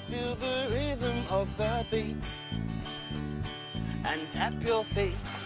Feel the rhythm of the beat and tap your feet.